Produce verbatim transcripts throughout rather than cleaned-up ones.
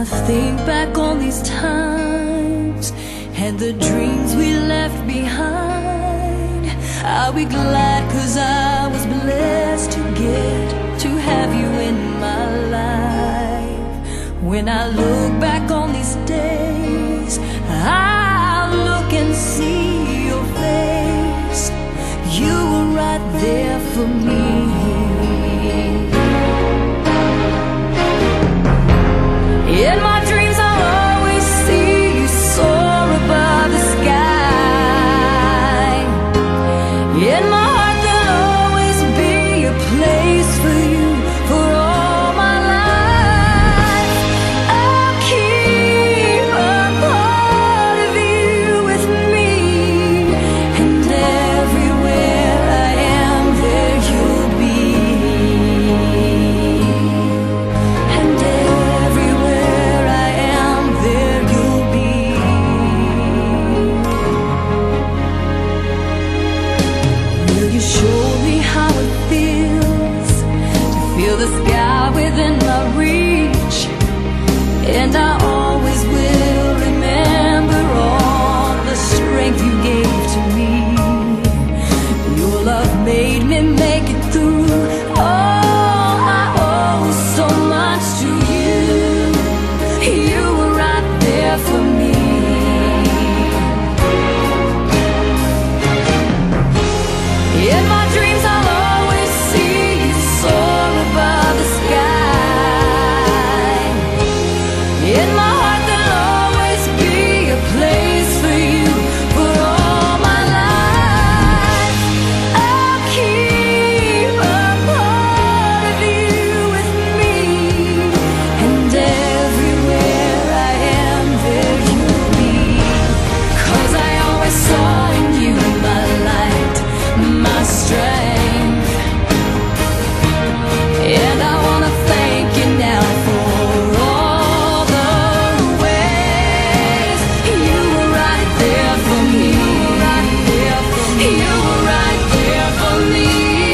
I think back on these times and the dreams we left behind, I'll be glad, 'cause I was blessed to get to have you in my life. When I look back on these days, I'll look and see your face. You were right there for me. In my dreams I'll always see you soar above the sky. In my heart there'll always be a place for you for all my life. I'll keep a part of you with me, and everywhere I am there you'll be. And everywhere I am there you'll be. Will you show me how it feels to feel the sky within my reach? And I always will remember all the strength you gave to me. Your love made me make it through. Oh, I owe so much to you. You were right there for me. In my dreams I'll always see you soar above the sky. In my heart there'll always be a place for you for all my life. I'll keep a part of you with me, and everywhere I am there you'll be. 'Cause I always saw in you my light, my strength. And I wanna thank you now for all the ways you were right there for me. You were right there for me.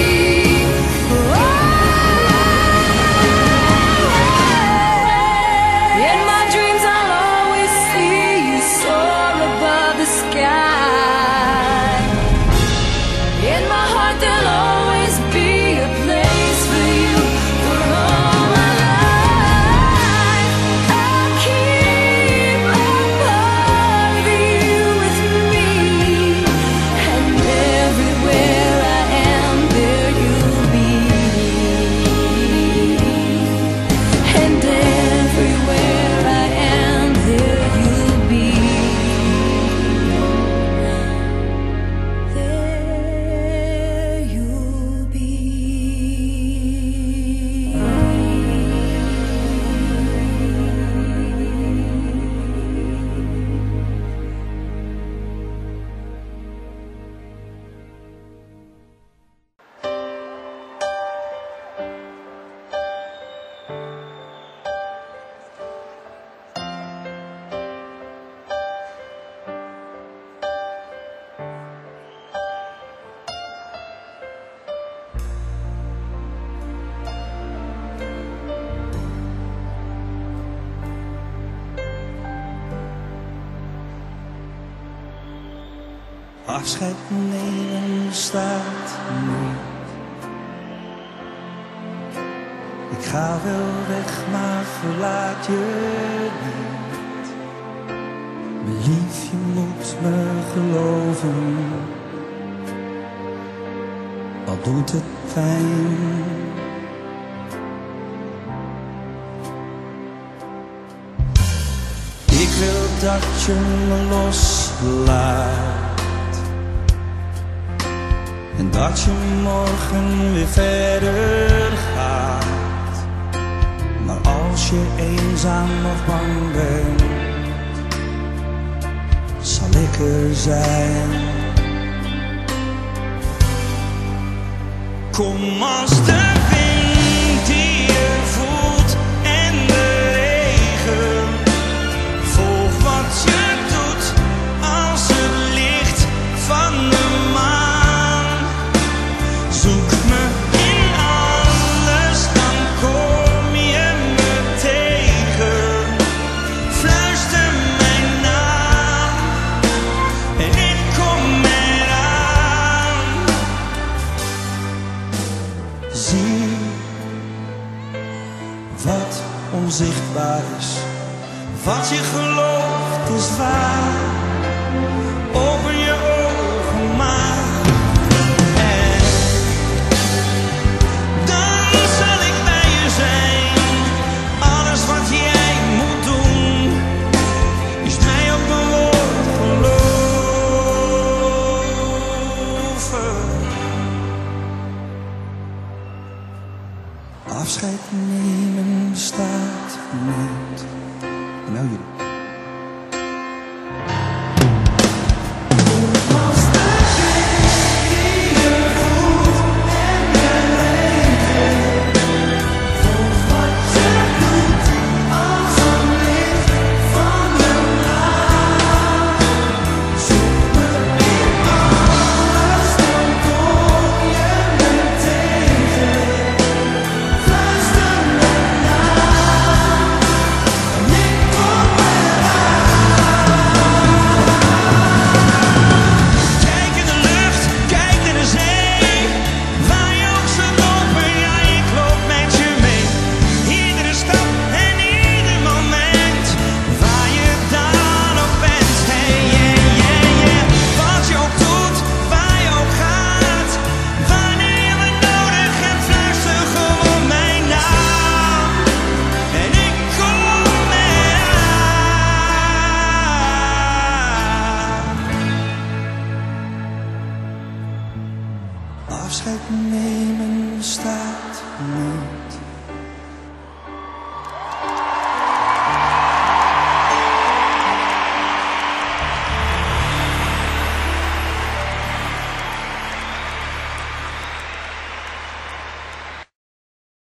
In my dreams I'll always see you soar above the sky. In my heart there'll always be a place for you for all my life. I'll keep a part of you with me, and everywhere I am there you'll be. And everywhere I am there you'll be. There you'll be. Afscheid nemen staat nu. Ik ga wel weg, maar verlaat je niet. Mijn lief, je moet me geloven, al doet het pijn. Ik wil dat je me loslaat en dat je morgen weer verder gaat. Maar als je eenzaam of bang bent, zal ik er zijn. Kom als de wind die je voelt en de regen. Volg wat je doet als het licht van de maan. Zoek me in alles, dan kom je me tegen. waar is. Wat je gelooft is waar. Open je ogen maar. En dan zal ik bij je zijn. Alles wat jij moet doen, is mij op mijn woord geloven. Afscheid nemen bestaat niet. Nou jullie. Afscheid nemen staat niet.